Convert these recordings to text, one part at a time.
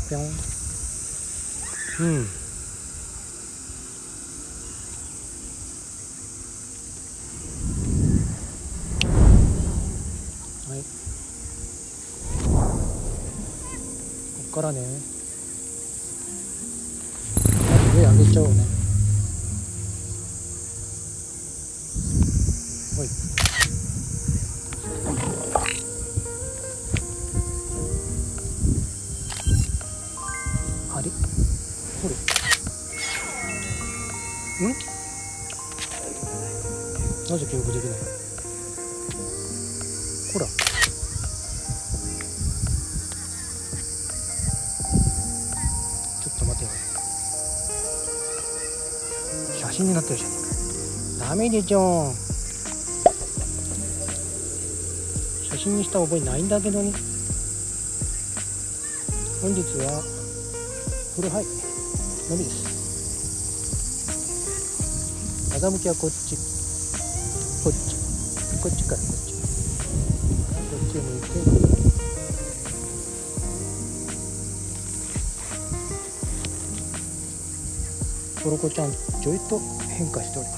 ぴょん。はい、こっからね、上上げちゃおうね。はい、あれこれなぜ記憶できない。ほら、ちょっと待てよ、写真になってるじゃねえか。ダメでしょ、写真にした覚えないんだけどね。本日はフルハイのみです。風向きはこっち、こっち、こっちからこっち、こっちを向いて、トロコちゃんちょいと変化しております。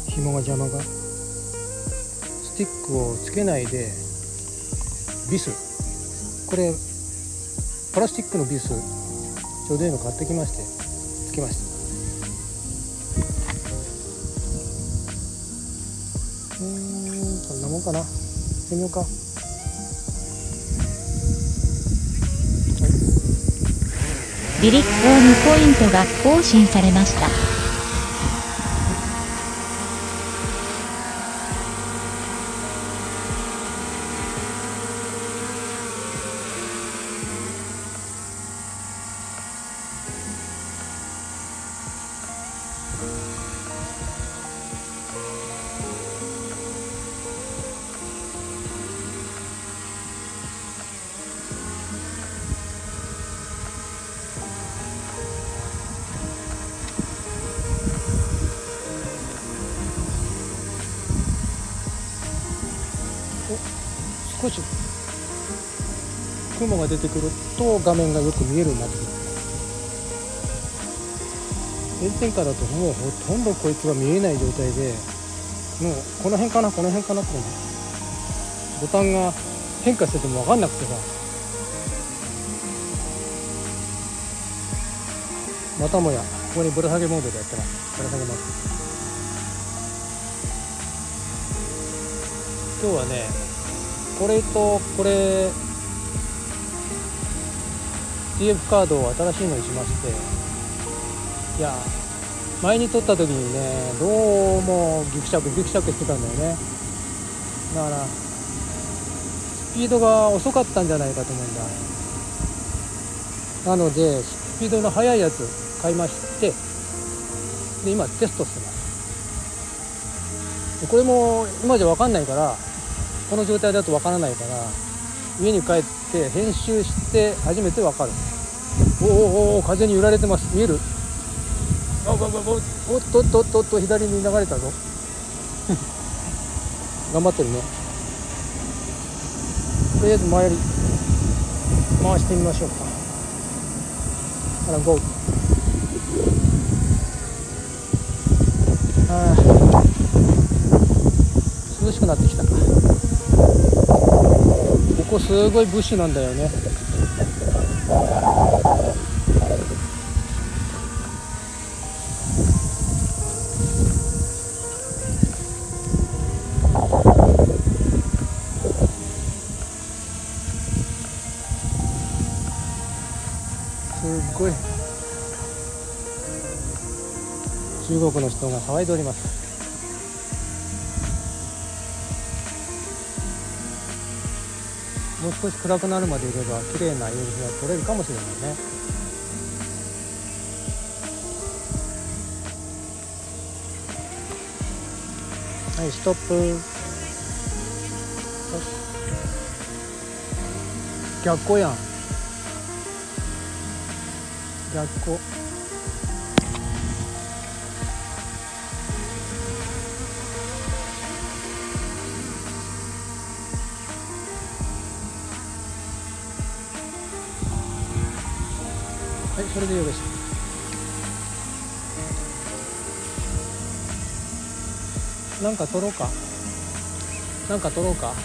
紐が邪魔が、スティックをつけないでビス、これプラスチックのビスちょうどいいの買ってきまして、つけました。こんなもんかな。行ってみようか。はい、 ビリホームポイントが更新されました。 少し雲が出てくると画面がよく見えるようになってくる。炎天下だともうほとんどこいつが見えない状態で、もうこの辺かなこの辺かなってね、ボタンが変化してても分かんなくてさ、またもやここにぶら下げモードでやってます。ぶら下げます。今日はね、これとこれ TF カードを新しいのにしまして、いや前に撮った時にね、どうもギクシャクしてたんだよね。だからスピードが遅かったんじゃないかと思うんだ。なのでスピードの速いやつ買いまして、で今テストしてます。これも今じゃ分かんないから、この状態だと分からないから、家に帰って編集して初めて分かる。お風に揺られてます。見える？おっと左に流れたぞ頑張ってるね。とりあえず回してみましょうか。ゴー。涼しくなってきた。ここすごいブッシュなんだよね。すごい中国の人が騒いでおります。もう少し暗くなるまでいれば綺麗な夕日が撮れるかもしれないね。はい、ストップ。逆光やん。逆光。 はい、それでよろしい。なんか取ろうか。なんか取ろうか。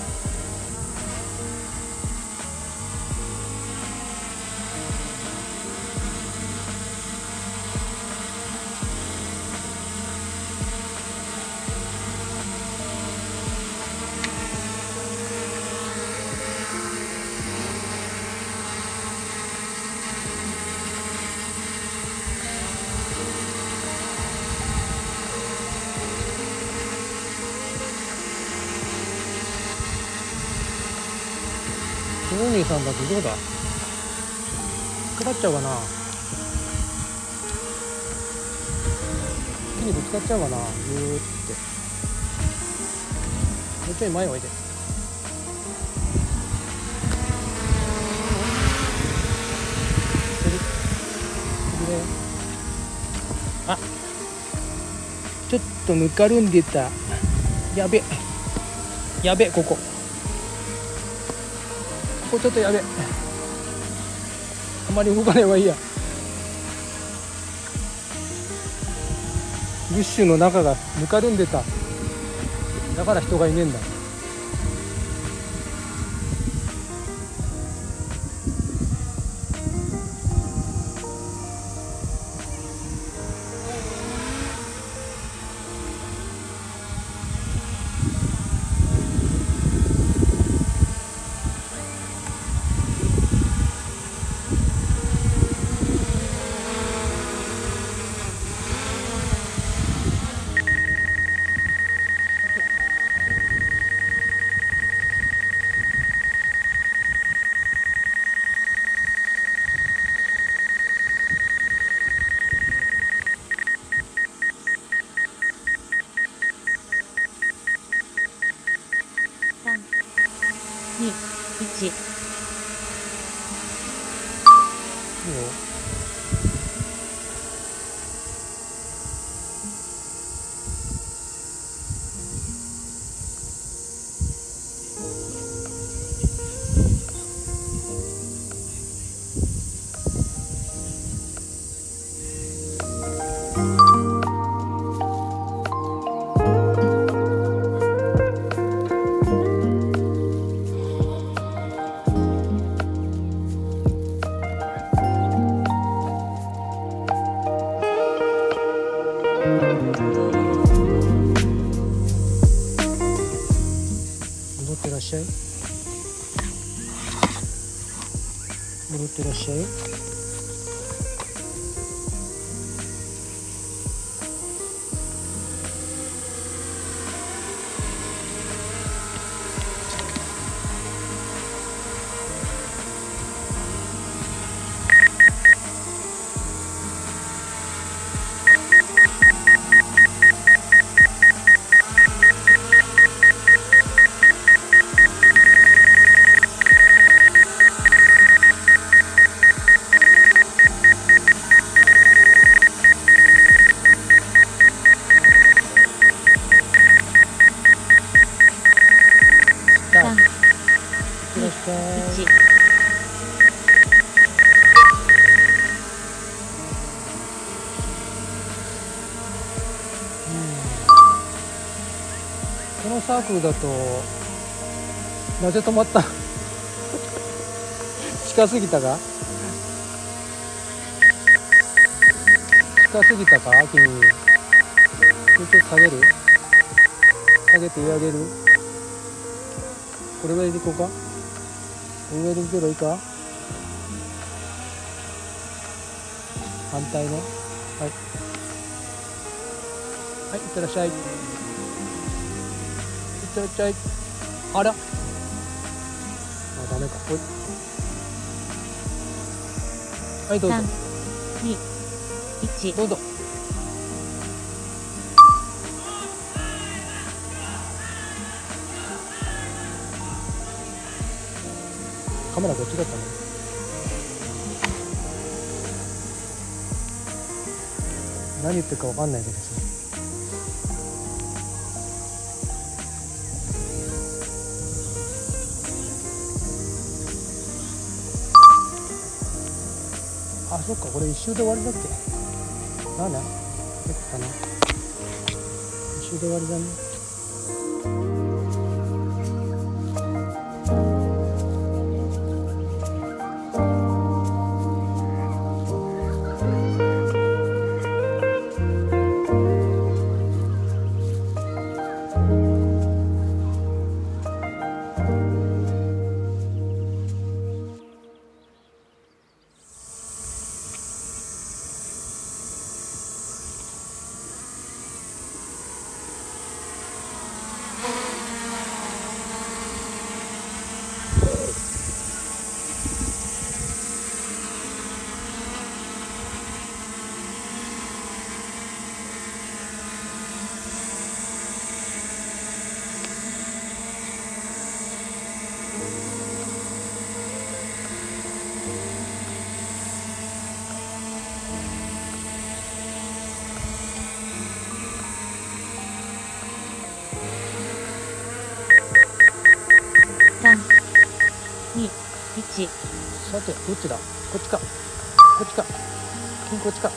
トロニーさんだとどうだ、かかっちゃうかな、木にぶつかっちゃうかな、ぐーってもうちょい前おいで。あ、ちょっとぬかるんでた。やべやべ、ここちょっとやべ、あまり動かない方がいいや。ブッシュの中がぬかるんでた。だから人がいねえんだ。 2、1。 いいよ。戻ってらっしゃい。戻ってらっしゃい。 3、 いってらっしゃい。 1。 このサークルだとなぜ止まった近すぎたか、近すぎたか君。もうちょっと下げる、下げて上げる、これぐらいでいこうか、これぐらいでいけばいいか、反対ね。はいはい、いってらっしゃい。いってらっしゃい。あら、あ、ダメか。ほい、はいどうぞ。 3、2、1。 どうぞ。カメラこっちだったね。何言ってるかわかんないけどさ。 あ、そっか、これ一周で終わりだっけ。なんだ、よかったな。一周で終わりだね。 3、2、1。 さて、どっちだ。こっちか。こっちか。金こっちか。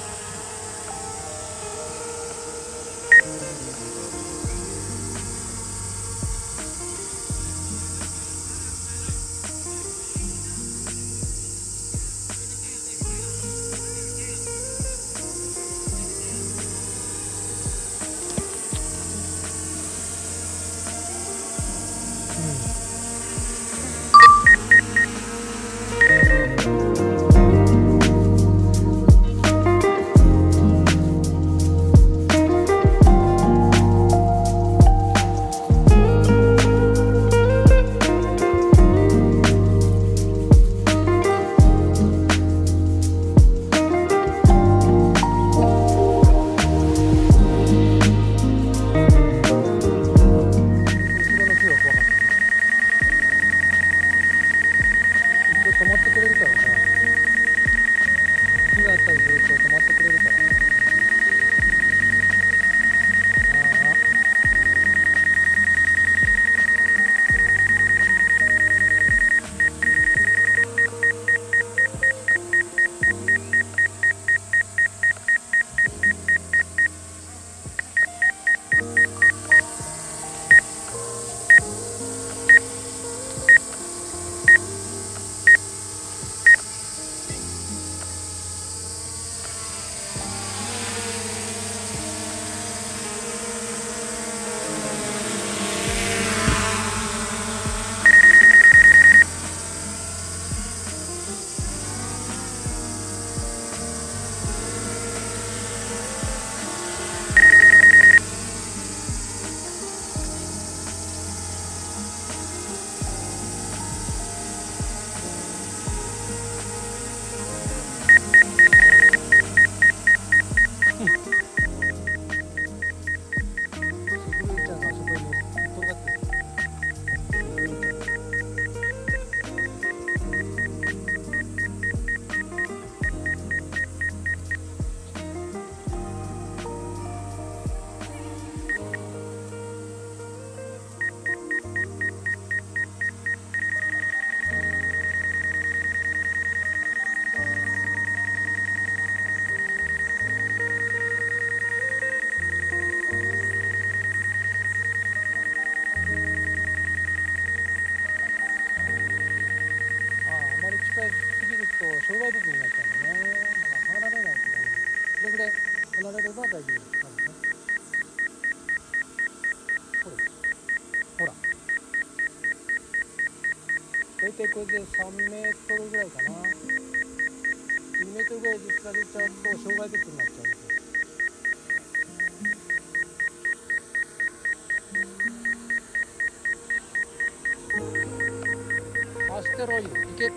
止まってくれるからさ、火があったりすると止まってくれるから。近すぎると障害物になっちゃうんだね。だから離れないとダメ。それぐらい離れれば大丈夫です。多分ね。ほら。大体これで3メートルぐらいかな。2メートルぐらいで釣られちゃうと障害物になっちゃうんですよ。アステロイド、いけ。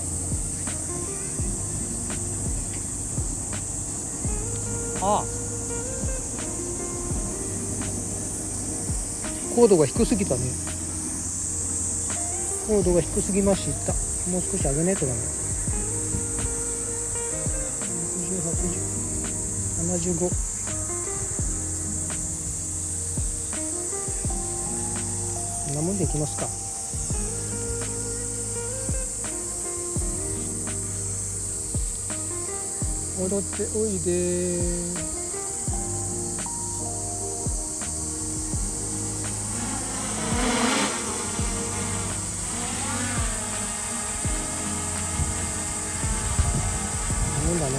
ああ。 高度が低すぎたね。高度が低すぎました。もう少し上げないとダメ。60、80、75。こんなもんでいきますか。踊っておいで。もんだね。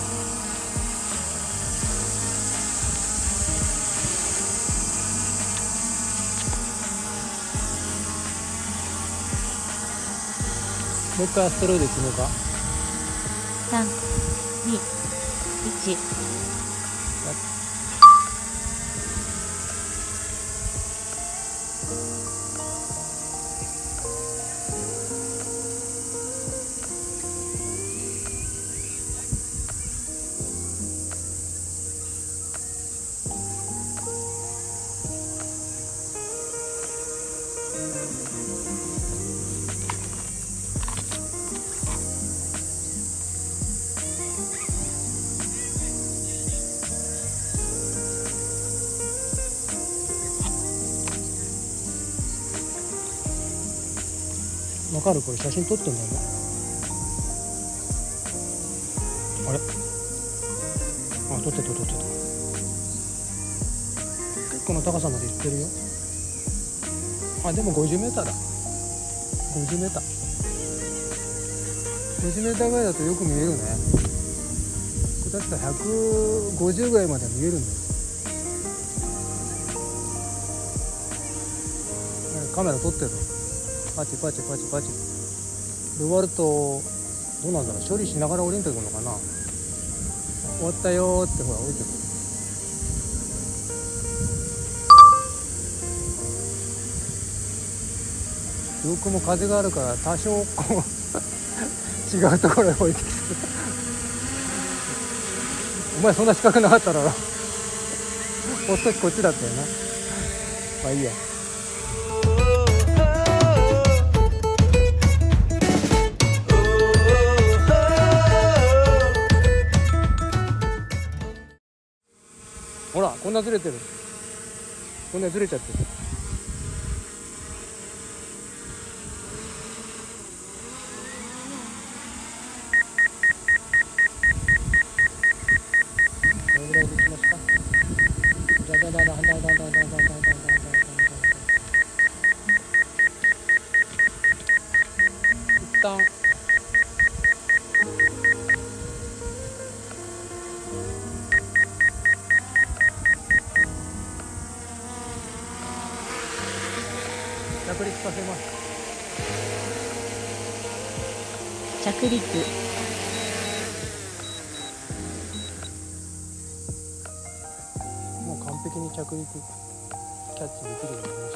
もう一回ストローで決めか。 3、2、1。 わかる？これ写真撮ってんだよね。あれ？あ、撮ってた。結構の高さまで行ってるよ。あ、でも50メーターだ。50メーター。50メーターぐらいだとよく見えるね。これ確か150ぐらいまで見えるんだよ。カメラ撮ってる。パチパチパチパチで終わるとどうなんだろう。処理しながら降りてくるのかな。終わったよーってほら降りてくる。上空も風があるから多少こう違うところへ降りてきてるお前そんな近くなかったらもう少しこっちだったよな。まあいいや。ほらこんなずれてる。こんなずれちゃってる。これぐらいできますか。じゃじゃじゃじゃじゃじゃじゃじゃじゃじゃじゃじゃ一旦着陸させます。 着陸。 もう完璧に着陸キャッチできるようになりました。